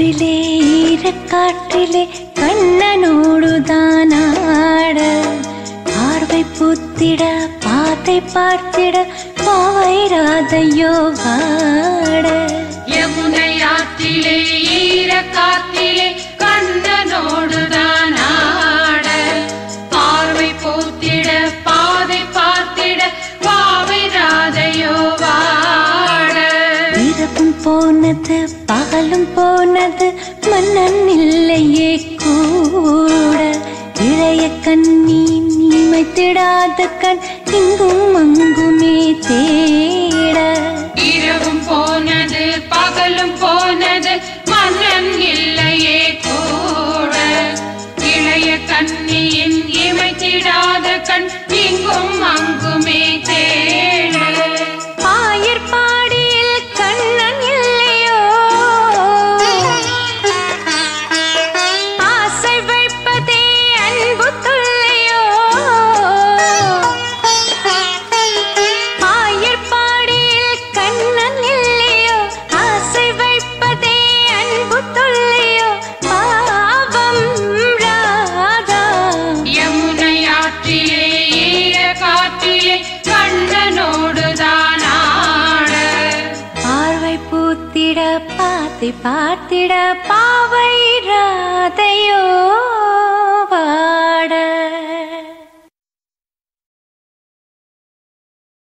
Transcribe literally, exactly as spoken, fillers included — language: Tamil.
காற்றிலே ஈரக்காற்றிலே கண்ணனோடுதான் ஆட பார்வை பூத்திட பாதை பார்த்திட பாவை ராதையோ வாட யமுனை ஆற்றிலே ஈரக்காற்றிலே கண்ணனோடுதான் ஆட பார்வை பூத்திட பாதை பார்த்திட பாவை ராதையோ வாட இரவும் போனது பகலும் போனது மன்னன் இல்லையே கூட இளைய கண்ணி நீமைத்திடாத கண் இங்கும் அங்குமே தேட இரவும் போனது பகலும் போனது மன்னன் இல்லையே கூட இளைய கண்ணியின் இமைத்திடாத கண் இங்கும் அங்குமே தேட ஆயர்பாடியில் கண்ணன் இல்லையோ ஆசை வைப்பதே அன்பு தொல்லையோ ஆயர்பாடியில் கண்ணன் இல்லையோ ஆசை வைப்பதே அன்பு தொல்லையோ பாவம் ராதா யமுனை ஆற்றிலே ஈரக்காற்றிலே கண்ணனோடுதான் ஆட பார்வை பூத்திட பாத்தை பார்த்திட பாவை ராதையோ